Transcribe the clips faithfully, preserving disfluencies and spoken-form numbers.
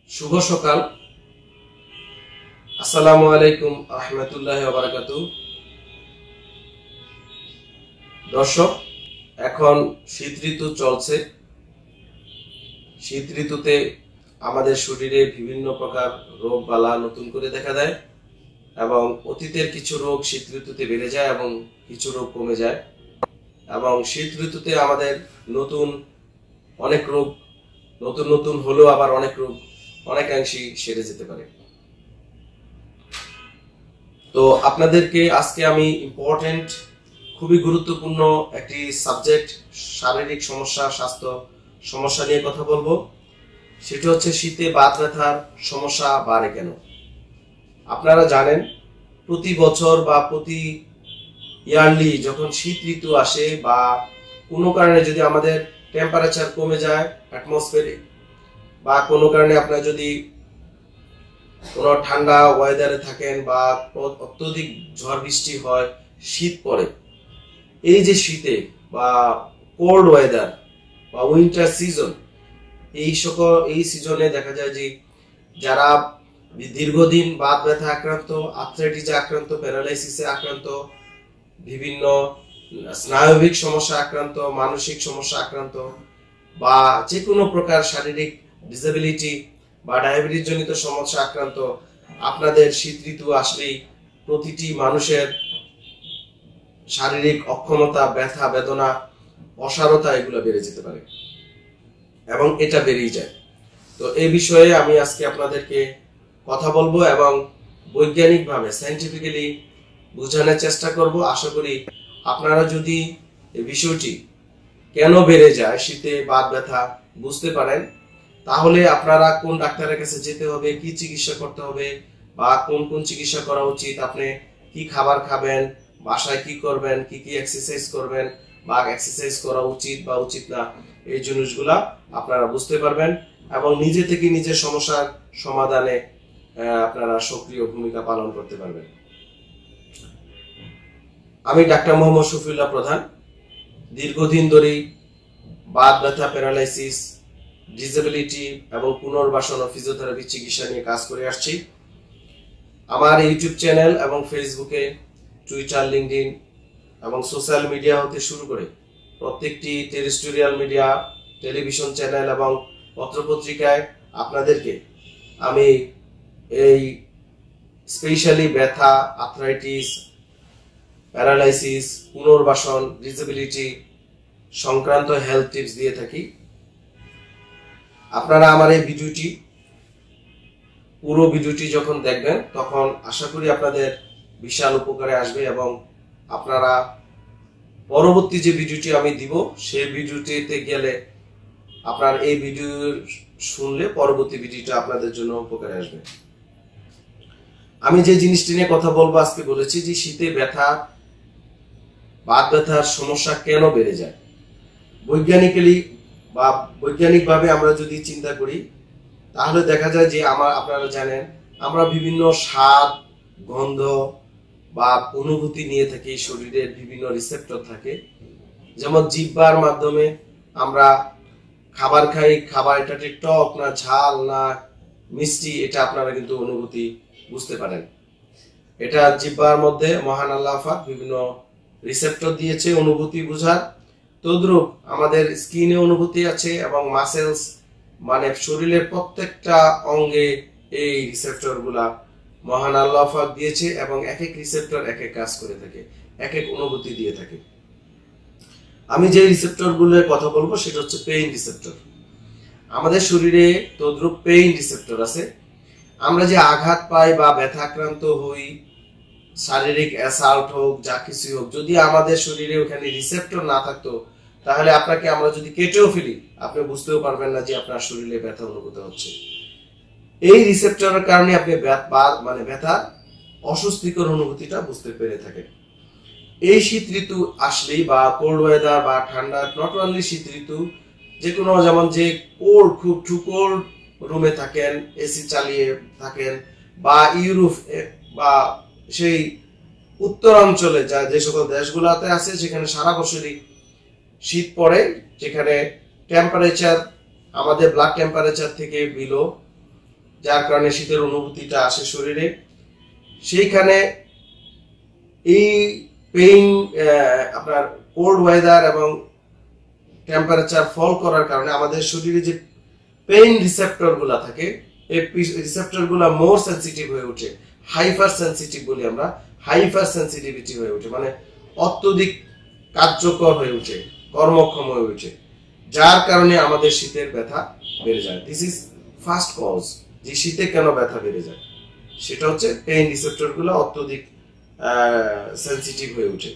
শুভ সকাল। আসসালামু আলাইকুম রাহমাতুল্লাহি ওয়া বারাকাতুহু। দর্শক, এখন শীত ঋতু চলছে। শীত ঋতুতে আমাদের শরীরে বিভিন্ন প্রকার রোগ বালা নতুন করে দেখা দেয় এবং অতীতের কিছু রোগ শীত ঋতুতে বেড়ে যায় এবং কিছু রোগ কমে যায় এবং শীত ঋতুতে আমাদের নতুন অনেক রোগ নতুন নতুন হলেও আবার অনেক রোগ অনেকাংশেই সেরে যেতে পারে। তো আপনাদেরকে আজকে আমি ইম্পর্টেন্ট খুবই গুরুত্বপূর্ণ একটি সাবজেক্ট, শারীরিক সমস্যা, স্বাস্থ্য সমস্যা নিয়ে কথা বলবো। সেটা হচ্ছে শীতে বাত ব্যথার সমস্যা বাড়ে কেন। আপনারা জানেন প্রতি বছর বা প্রতি ইয়ারলি যখন শীত ঋতু আসে বা কোনো কারণে যদি আমাদের টেম্পারেচার কমে যায় অ্যাটমসফিয়ারে, বা কোনো কারণে আপনারা যদি কোনো ঠান্ডা ওয়েদারে থাকেন বা অত্যধিক ঝড় বৃষ্টি হয়, শীত পড়ে, এই যে শীতে বা কোল্ড ওয়েদার বা উইন্টার সিজন, এই সকল এই সিজনে দেখা যায় যে যারা দীর্ঘদিন বাত ব্যথা আক্রান্ত, আর্থ্রাইটিসে আক্রান্ত, প্যারালাইসিসে আক্রান্ত, বিভিন্ন স্নায়বিক সমস্যা আক্রান্ত, মানসিক সমস্যা আক্রান্ত বা যে কোনো প্রকার শারীরিক ডিসেবিলিটি বা ডায়াবেটিস জনিত সমস্যা আক্রান্ত, আপনাদের শীত ঋতু আসলেই প্রতিটি মানুষের শারীরিক অক্ষমতা, ব্যথা বেদনা, অসারতা এগুলো বেড়ে যেতে পারে এবং এটা বেড়েই যায়। তো এই বিষয়ে আমি আজকে আপনাদেরকে কথা বলবো এবং বৈজ্ঞানিকভাবে সায়েন্টিফিক্যালি বোঝানোর চেষ্টা করব। আশা করি আপনারা যদি এই বিষয়টি কেন বেড়ে যায় শীতে বাত ব্যথা বুঝতে পারেন, তাহলে আপনারা কোন ডাক্তারের কাছে যেতে হবে, কি চিকিৎসা করতে হবে বা কোন কোন চিকিৎসা করা উচিত, আপনি কি খাবার খাবেন, বাসায় কি করবেন, কি কি এক্সারসাইজ করবেন বা এক্সারসাইজ করা উচিত বা উচিত না, এই জিনিসগুলা আপনারা বুঝতে পারবেন এবং নিজে থেকে নিজের সমস্যার সমাধানে আপনারা সক্রিয় ভূমিকা পালন করতে পারবেন। আমি ডাক্তার মোহাম্মদ শফিউল্লাহ প্রধান, দীর্ঘদিন ধরেই বাত ব্যথা, প্যারালাইসিস, ডিসেবিলিটি এবং পুনর্বাসন ও ফিজিওথেরাপি চিকিৎসা নিয়ে কাজ করে আসছি। আমার ইউটিউব চ্যানেল এবং ফেসবুকে, টুইটার, লিঙ্কডইন এবং সোশ্যাল মিডিয়া হতে শুরু করে প্রত্যেকটি টেরিস্টোরিয়াল মিডিয়া, টেলিভিশন চ্যানেল এবং পত্রপত্রিকায় আপনাদেরকে আমি এই স্পেশালি ব্যথা, আর্থ্রাইটিস, প্যারালাইসিস, পুনর্বাসন, ডিসেবিলিটি সংক্রান্ত হেলথ টিপস দিয়ে থাকি। আপনারা আমার এই ভিডিওটি পুরো ভিডিওটি যখন দেখবেন তখন আশা করি আপনাদের বিশাল উপকারে আসবে এবং আপনারা পরবর্তী যে ভিডিওটি আমি দিব সেই ভিডিওটিতে গেলে আপনার এই ভিডিও শুনলে পরবর্তী ভিডিওটা আপনাদের জন্য উপকারে আসবে। আমি যে জিনিসটি নিয়ে কথা বলবো আজকে বলেছি যে শীতে ব্যথা, বাত ব্যথার সমস্যা কেন বেড়ে যায়। বৈজ্ঞানিক্যালি বা বৈজ্ঞানিকভাবে আমরা যদি চিন্তা করি তাহলে দেখা যায় যে আমার আপনারা জানেন আমরা বিভিন্ন স্বাদ, গন্ধ বা অনুভূতি নিয়ে থাকি, শরীরের বিভিন্ন রিসেপ্টর থাকে। যেমন জিহ্বার মাধ্যমে আমরা খাবার খাই, খাবার এটা টক না ঝাল না মিষ্টি, এটা আপনারা কিন্তু অনুভূতি বুঝতে পারেন। এটা জিহ্বার মধ্যে মহান আল্লাহ পাক বিভিন্ন রিসেপ্টর দিয়েছে অনুভূতি বোঝার। তদ্রূপ আমাদের স্কিনে অনুভূতি আছে এবং মাসেলস মানে শরীরের প্রত্যেকটা অঙ্গে এই রিসেপ্টর গুলা মহান আল্লাহ পাক দিয়েছে এবং এক এক রিসেপ্টর এক এক কাজ করে থাকে, এক এক অনুভূতি দিয়ে থাকে। আমি যে রিসেপ্টর গুলোর কথা বলবো সেটা হচ্ছে পেইন রিসেপ্টর। আমাদের শরীরে তদ্রূপ পেইন রিসেপ্টর আছে। আমরা যে আঘাত পাই বা ব্যথাক্রান্ত হই, শারীরিক অ্যাসাল্ট হোক, যা কিছু হোক, যদি আমাদের শরীরে ওখানে রিসেপ্টর না থাকতো তাহলে আপনাকে আমরা যদি কেটেও ফেলি আপনি বুঝতেও পারবেন না যে আপনার শরীরে ব্যথা অনুভূত হচ্ছে। এই রিসেপ্টরের কারণে আপনি মানে ব্যথা, অস্বস্তিকর অনুভূতিটা বুঝতে পেরে থাকেন। এই শীত ঋতু আসলেই বা কোল্ড ওয়েদার বা ঠান্ডা, নট অনলি শীত ঋতু, যে কোনো যেমন যে কোল্ড, খুব টু কোল্ড রুমে থাকেন, এসি চালিয়ে থাকেন বা ইউরোপ বা সেই উত্তরাঞ্চলে যা যে সকল দেশগুলোতে আছে সেখানে সারা বছরই শীত পড়ে, যেখানে টেম্পারেচার আমাদের ব্লাড টেম্পারেচার থেকে বিলো যার কারণে শীতের অনুভূতিটা আসে শরীরে। সেইখানে এই পেইন আপনার কোল্ড ওয়েদার এবং টেম্পারেচার ফল করার কারণে আমাদের শরীরে যে পেইন রিসেপ্টর গুলা থাকে, এই রিসেপ্টর গুলা মোর সেন্সিটিভ হয়ে ওঠে, হাইপার সেন্সিটিভ বলি আমরা, হাইপার সেন্সিটিভিটি হয়ে ওঠে, মানে অত্যধিক কার্যকর হয়ে ওঠে, কর্মক্ষম হয়ে ওঠে, যার কারণে আমাদের শীতের ব্যথা বেড়ে যায়। দিস ইজ ফার্স্ট কজ, যে শীতে কেন ব্যথা বেড়ে যায়, সেটা হচ্ছে পেইন রিসেপ্টর গুলো অত্যধিক সেন্সিটিভ হয়ে ওঠে।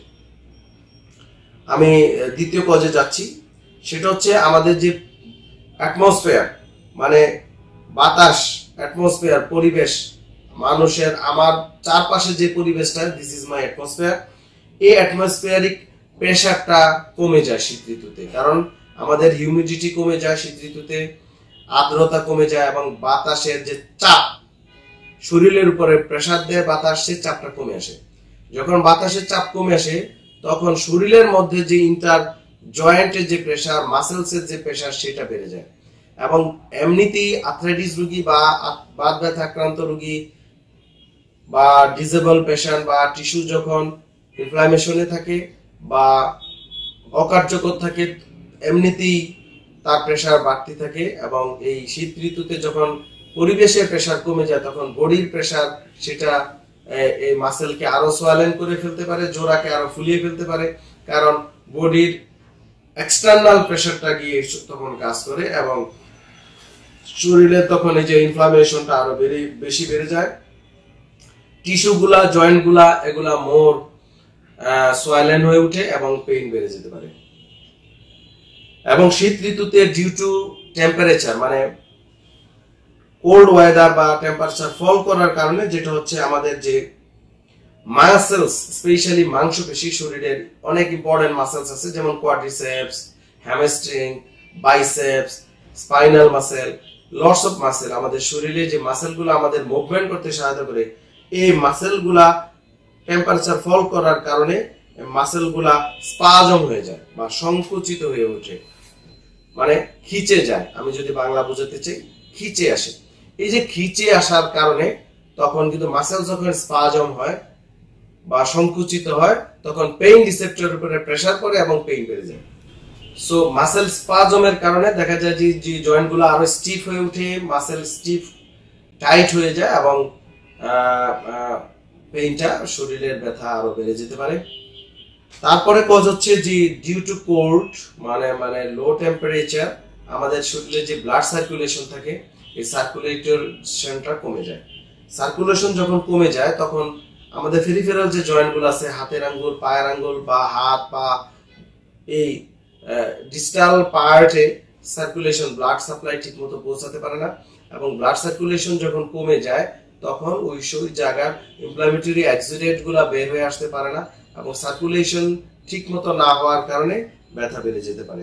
আমি দ্বিতীয় কজে যাচ্ছি, সেটা হচ্ছে আমাদের যে অ্যাটমসফিয়ার, মানে বাতাস, অ্যাটমসফিয়ার, পরিবেশ, মানুষের, আমার চারপাশে যে পরিবেশটা, দিস ইজ মাই অ্যাটমসফিয়ার, এই অ্যাটমসফিয়ারিক প্রেশারটা কমে যায় শীত ঋতুতে। কারণ আমাদের হিউমিডিটি কমে যায় শীত ঋতুতে, আর্দ্রতা কমে যায় এবং বাতাসের যে চাপ শরীরের উপরে প্রেসার দেয়, বাতাস, সে চাপটা কমে আসে। যখন বাতাসের চাপ কমে আসে তখন শরীরের মধ্যে যে ইন্টার জয়েন্টের যে প্রেসার, মাসেলসের যে প্রেসার, সেটা বেড়ে যায়। এবং এমনিতেই আর্থ্রাইটিস রোগী বা বাত ব্যথা আক্রান্ত রোগী বা ডিসেবল পেশেন্ট বা টিস্যু যখন ইনফ্লামেশনে থাকে বা অকার্যকর থাকে, এমনিতেই তার প্রেসার বাড়তে থাকে। এবং এই শীত ঋতুতে যখন পরিবেশের প্রেসার কমে যায় তখন বডির প্রেসার সেটা এই মাসেলকে আরো সোয়ালেন করে ফেলতে পারে, জোড়াকে আরো ফুলিয়ে ফেলতে পারে, কারণ বডির এক্সটার্নাল প্রেসারটা গিয়ে তখন কাজ করে এবং শরীরে তখন এই যে ইনফ্লামেশনটা আরো বেড়ে বেশি বেড়ে যায়। টিস্যু গুলা, জয়েন্ট গুলা, এগুলা মোর সোয়ালেন হয়ে উঠে এবং পেইন বেড়ে যেতে পারে। এবং শীত ঋতুতে ডিউ টু টেম্পারেচার, মানে কোল্ড ওয়েদার বা টেম্পারেচার ফল করার কারণে, যেটা হচ্ছে আমাদের যে মাসেলস, স্পেশালি মাংসপেশি, শরীরের অনেক ইম্পর্টেন্ট মাসেলস আছে, যেমন quadriceps, hamstring, biceps, spinal muscle, lots of muscle. আমাদের শরীরে যে মাসেলগুলো আমাদের মুভমেন্ট করতে সহায়তা করে, এই মাসেলগুলা টেম্পারেচার ফল করার কারণে মাসেলগুলা স্পাজম হয়ে যায় বা সংকুচিত হয়ে ওঠে, মানে খিচে যায়। আমি যদি বাংলা বোঝাতে চাই, খিচে আসে। এই যে খিচে আসার কারণে তখন কিন্তু মাসেল যখন স্পাজম হয় বা সংকুচিত হয় তখন পেইন রিসেপ্টরের উপরে প্রেসার পড়ে এবং পেইন বেড়ে যায়। সো মাসেল স্পাজমের কারণে দেখা যায় যে যে জয়েন্টগুলো আরো স্টিফ হয়ে ওঠে, মাসেল স্টিফ টাইট হয়ে যায় এবং পেইনটা, শরীরের ব্যথা আরো বেড়ে যেতে পারে। তারপরে কজ হচ্ছে যে ডিউ টু কোল্ড, মানে মানে লো টেম্পারেচার, আমাদের শরীরে যে ব্লাড সার্কুলেশন থাকে, এই সার্কুলেশনটা কমে যায়। সার্কুলেশন যখন কমে যায় তখন আমাদের ফেরিফেরাল যে জয়েন্ট গুলো আছে, হাতের আঙ্গুল, পায়ের আঙ্গুল বা হাত পা, এই ডিস্টাল পার্টে সার্কুলেশন, ব্লাড সাপ্লাই ঠিক মতো পৌঁছাতে পারে না এবং ব্লাড সার্কুলেশন যখন কমে যায় তখন ওই সেই জায়গার ইনফ্লামেটরি এক্সুডেন্ট গুলা বের হয়ে আসতে পারে না এবং সার্কুলেশন ঠিক মতো না হওয়ার কারণে ব্যথা বেড়ে যেতে পারে।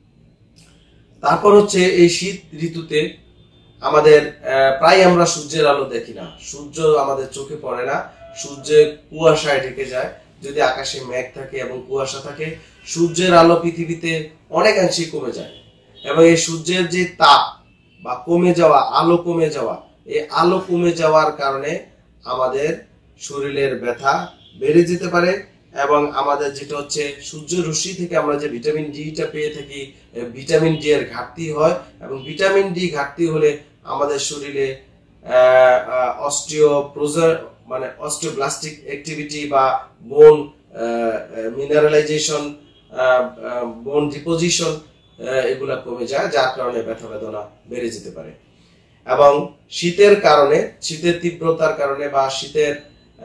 তারপর হচ্ছে এই শীত ঋতুতে আমাদের প্রায় আমরা সূর্যের আলো দেখি না, সূর্য আমাদের চোখে পড়ে না, সূর্যে কুয়াশায় ঢেকে যায়। যদি আকাশে মেঘ থাকে এবং কুয়াশা থাকে, সূর্যের আলো পৃথিবীতে অনেকাংশেই কমে যায় এবং এই সূর্যের যে তাপ বা কমে যাওয়া, আলো কমে যাওয়া, এই আলো কমে যাওয়ার কারণে আমাদের শরীরের ব্যথা বেড়ে যেতে পারে এবং আমাদের যেটা হচ্ছে সূর্য রশ্মি থেকে আমরা যে ভিটামিন ডিটা পেয়ে থাকি, ভিটামিন ডি এর ঘাটতি হয় এবং ভিটামিন ডি ঘাটতি হলে আমাদের শরীরে অস্টিওপ্রোজার, মানে অস্টিওব্লাস্টিক অ্যাক্টিভিটি বা বোন মিনারেলাইজেশন, বোন ডিপোজিশন, এগুলা কমে যায়, যার কারণে ব্যথা বেদনা বেড়ে যেতে পারে। এবং শীতের কারণে, শীতের তীব্রতার কারণে বা শীতের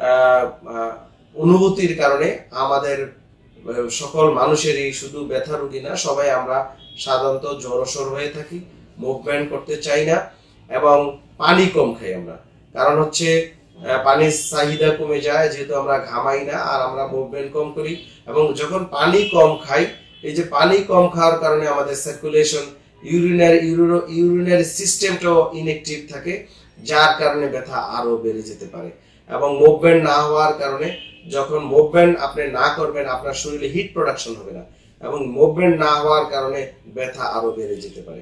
অনুভূতির কারণে আমাদের সকল মানুষেরই, শুধু ব্যথা রোগী না, সবাই আমরা সাধারণত জ্বরসর হয়ে থাকি, মুভমেন্ট করতে চাই না এবং পানি কম খাই আমরা। কারণ হচ্ছে পানির চাহিদা কমে যায়, যেহেতু আমরা ঘামাই না আর আমরা মুভমেন্ট কম করি এবং যখন পানি কম খাই, এই যে পানি কম খাওয়ার কারণে আমাদের সার্কুলেশন, ইউরিনারি ইউরিনারি সিস্টেমটাও ইনঅ্যাক্টিভ থাকে, যার কারণে ব্যথা আরো বেড়ে যেতে পারে। এবং মুভমেন্ট না হওয়ার কারণে, যখন মুভমেন্ট আপনি না করবেন আপনার শরীরে হিট প্রোডাকশন হবে না এবং মুভমেন্ট না হওয়ার কারণে ব্যথা আরো বেড়ে যেতে পারে।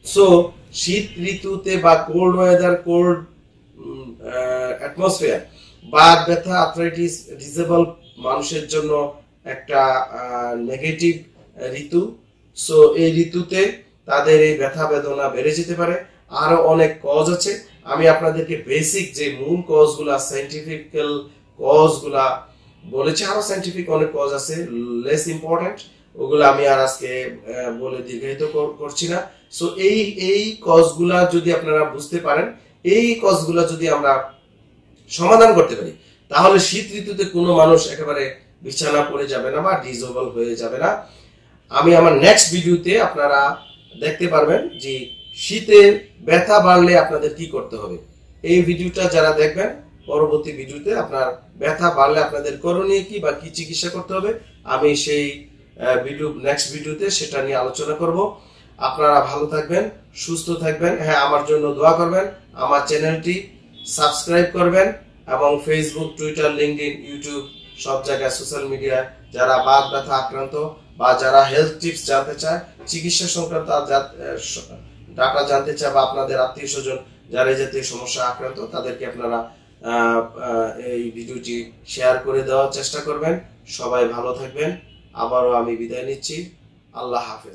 সো শীত ঋতুতে বা cold weather, cold atmosphere, Baat ব্যথা, আর্থ্রাইটিস, ডিসেবল মানুষের জন্য একটা নেগেটিভ ঋতু। সো এই ঋতুতে তাদের এই ব্যথা বেদনা বেড়ে যেতে পারে। আরো অনেক কজ আছে, আমি আপনাদেরকে বেসিক যে মূল কজ গুলা, সাইন্টিফিক্যাল কজ গুলা বলেছি, আরো সাইন্টিফিক অনেক কজ আছে লেস ইম্পর্টেন্ট, ওগুলো আমি আর আজকে বলে দীর্ঘায়িত করছি না। সো এই এই কজগুলা যদি আপনারা বুঝতে পারেন, এই কজগুলা যদি আমরা সমাধান করতে পারি, তাহলে শীত ঋতুতে কোনো মানুষ একেবারে বিছানা পড়ে যাবে না বা ডিজেবল হয়ে যাবে না। আমি আমার নেক্সট ভিডিওতে আপনারা দেখতে পারবেন যে শীতের ব্যথা বাড়লে আপনাদের কি করতে হবে। এই ভিডিওটা যারা দেখবেন, পরবর্তী ভিডিওতে আপনার ব্যথা বাড়লে আপনাদের করণীয় কি বা কি চিকিৎসা করতে হবে, আমি সেই ভিডিও নেক্সট ভিডিওতে সেটা নিয়ে আলোচনা করব। আপনারা ভালো থাকবেন, সুস্থ থাকবেন। হ্যাঁ, আমার জন্য দোয়া করবেন, আমার চ্যানেলটি সাবস্ক্রাইব করবেন এবং ফেসবুক, টুইটার, লিঙ্কডইন, ইউটিউব সব জায়গায় সোশ্যাল মিডিয়ায় যারা বাত ব্যথা আক্রান্ত বা যারা হেলথ টিপস জানতে চায়, চিকিৎসা সংক্রান্ত ডাটা জানতে চায়, বা আপনাদের আত্মীয় স্বজন যারা এই জাতীয় সমস্যা আক্রান্ত, তাদেরকে আপনারা এই ভিডিওটি শেয়ার করে দেওয়ার চেষ্টা করবেন। সবাই ভালো থাকবেন। আবারও আমি বিদায় নিচ্ছি। আল্লাহ হাফেজ।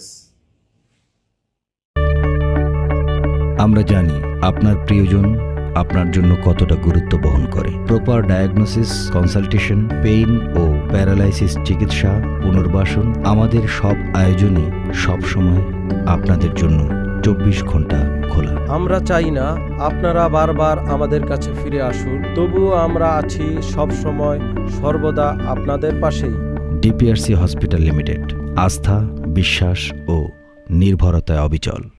আমরা জানি আপনার প্রিয়জন আপনার জন্য কতটা গুরুত্ব বহন করে। প্রপার ডায়াগনোসিস, কনসালটেশন, পেইন ও প্যারালাইসিস চিকিৎসা, পুনর্বাসন, আমাদের সব আয়োজনই সবসময় আপনাদের জন্য চব্বিশ ঘন্টা খোলা। আমরা চাই না আপনারা বারবার আমাদের কাছে ফিরে আসুন, তবুও আমরা আছি সব সময় সর্বদা আপনাদের পাশেই। ডিপিআরসি হসপিটাল লিমিটেড, আস্থা, বিশ্বাস ও নির্ভরতায় অবিচল।